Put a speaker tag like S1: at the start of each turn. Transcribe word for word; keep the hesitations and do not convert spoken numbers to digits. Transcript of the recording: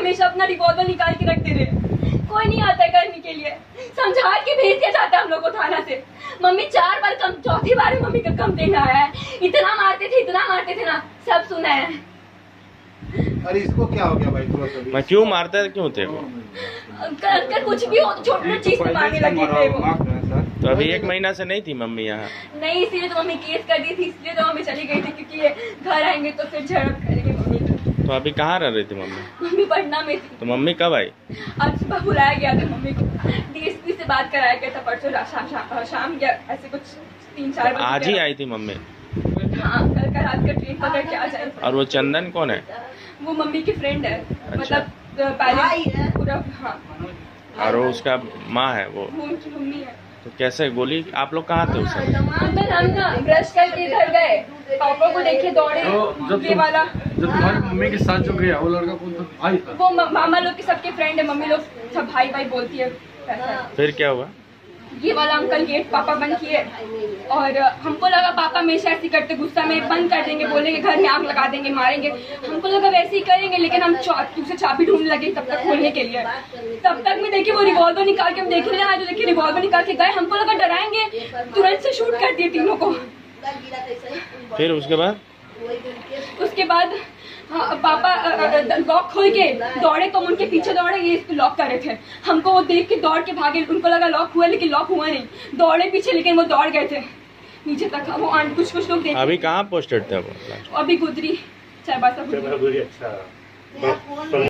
S1: हमेशा अपना रिवॉल्वर निकाल के रखते रहे। कोई नहीं आता है करने के लिए, समझा के भेज दिया जाता है हम लोग को थाना से। मम्मी चार बार कम, चौथी बार मम्मी का कंप्लेन आया है। इतना मारते थे इतना मारते थे ना, सब सुना है।
S2: अरे इसको क्या हो गया भाई? थोड़ा सा
S3: मैं क्यों मारता है, क्यों थे वो?
S1: कर, कर कुछ भी हो, छोटी छोटी चीज से मारने लगे थे वो।
S3: तो अभी एक महीना से नहीं थी मम्मी यहाँ?
S1: नहीं, इसीलिए तो मम्मी केस कर दी थी, इसलिए तो मम्मी चली गई थी, क्योंकि ये घर आएंगे तो फिर झड़प करेंगे मम्मी।
S3: तो अभी कहाँ रह रही थी मम्मी?
S1: मम्मी पटना में थी।
S3: तो मम्मी कब आई?
S1: आज सुबह बुलाया गया था मम्मी को, डीएसपी से बात कराया गया था परसों शा, शा, शाम या ऐसे कुछ तीन चार बजे।
S3: आज ही आई थी मम्मी?
S1: हाँ, कल का रात का ट्रेन पकड़ के आ जाए।
S3: और वो चंदन कौन है?
S1: वो मम्मी की फ्रेंड है।
S3: अच्छा।
S1: मतलब पहले पूरा। हाँ।
S3: और वो उसका माँ है वो?
S1: वो उनकी मम्मी है।
S3: तो कैसे गोली? आप लोग कहाँ थे उस समय?
S1: अंकल हम ना ब्रश करके इधर गए, पापा को देखे दौड़े।
S4: तो जब
S1: ये वाला
S4: जब तुम्हारी मम्मी के साथ जो गया वो लड़का कौन था? भाई था?
S1: वो मामा लोग के सबके फ्रेंड है, मम्मी लोग सब भाई भाई बोलती है।
S3: फिर क्या हुआ?
S1: ये वाला अंकल गेट पापा बंद किए और हमको लगा पापा हमेशा ऐसे करते, गुस्सा में बंद कर देंगे, बोलेंगे घर में आग लगा देंगे, मारेंगे। हमको लगा वैसे ही करेंगे, लेकिन हम उसे चाबी ढूंढने लगे तब तक खोलने के लिए। तब तक में देखिए वो रिवॉल्वर निकाल के हम देखने आए, जो देखिए रिवॉल्वर निकाल के गए। हमको लगा डराएंगे, तुरंत से शूट कर दिए तीनों को।
S3: फिर उसके बाद
S1: उसके बाद हाँ, पापा लॉक खोल के दौड़े तो हम उनके पीछे दौड़े, ये इसको लॉक कर रहे थे। हमको वो देख के दौड़ के भागे, उनको लगा लॉक हुआ, लेकिन लॉक हुआ नहीं। दौड़े पीछे, लेकिन वो दौड़ गए थे नीचे तक। वो कुछ कुछ लोग देखे।
S3: अभी कहाँ पोस्टेड थे वो?
S1: अभी गुजरी चाहे।
S2: अच्छा।